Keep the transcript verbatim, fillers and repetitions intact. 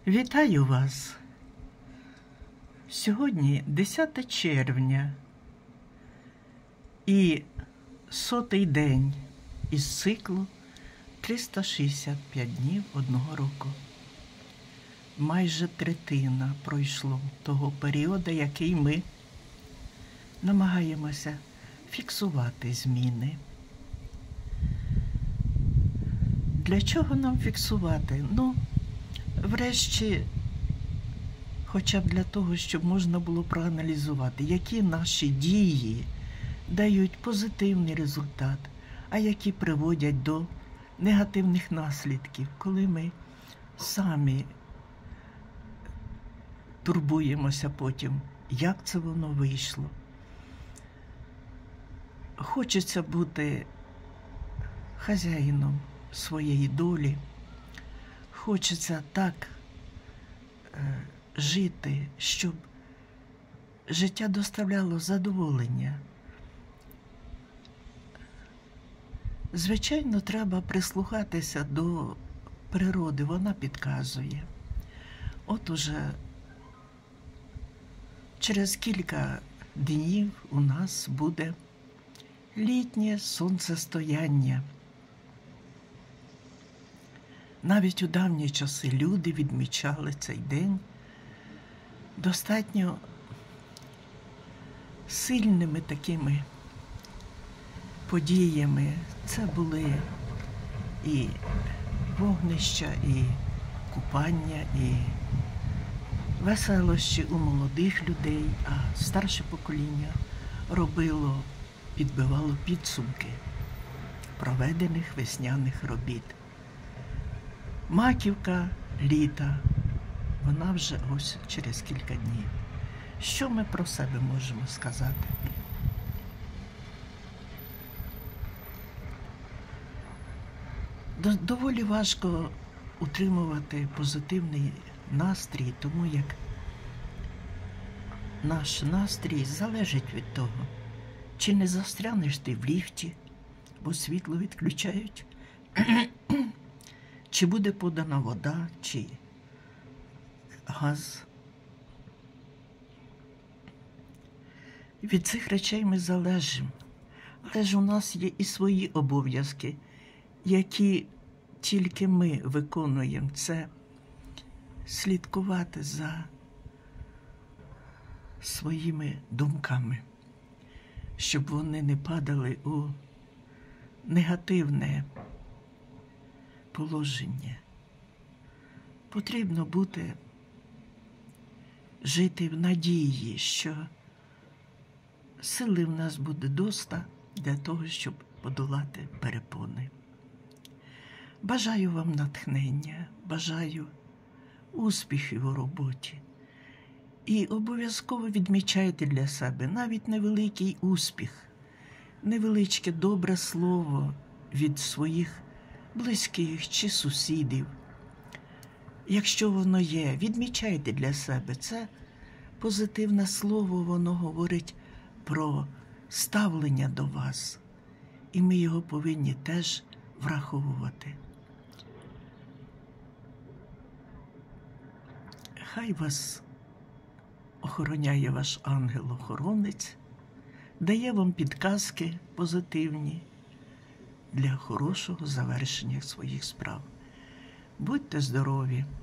Вітаю вас! Сьогодні десяте червня і сотий день із циклу триста шістдесят п'ять днів одного року. Майже третина пройшло того періоду, який ми намагаємося фіксувати зміни. Для чого нам фіксувати? Ну, врешті, хоча б для того, щоб можна було проаналізувати, які наші дії дають позитивний результат, а які приводять до негативних наслідків, коли ми самі турбуємося потім, як це воно вийшло. Хочеться бути хазяїном своєї долі, хочеться так е, жити, щоб життя доставляло задоволення. Звичайно, треба прислухатися до природи, вона підказує. От уже через кілька днів у нас буде літнє сонцестояння. Навіть у давні часи люди відмічали цей день достатньо сильними такими подіями. Це були і вогнища, і купання, і веселощі у молодих людей, а старше покоління робило, підбивало підсумки проведених весняних робіт. Маківка літа, вона вже ось через кілька днів. Що ми про себе можемо сказати? Доволі важко утримувати позитивний настрій, тому як наш настрій залежить від того, чи не застрянеш ти в ліфті, бо світло відключають, чи буде подана вода, чи газ. Від цих речей ми залежимо. Але ж у нас є і свої обов'язки, які тільки ми виконуємо. Це слідкувати за своїми думками, щоб вони не падали у негативне положення. Потрібно бути, жити в надії, що сили в нас буде доста для того, щоб подолати перепони. Бажаю вам натхнення, бажаю успіхів у роботі. І обов'язково відмічайте для себе навіть невеликий успіх, невеличке добре слово від своїх близьких чи сусідів. Якщо воно є, відмічайте для себе. Це позитивне слово, воно говорить про ставлення до вас. І ми його повинні теж враховувати. Хай вас охороняє ваш ангел-охоронець, дає вам підказки позитивні для хорошого завершення своїх справ. Будьте здорові!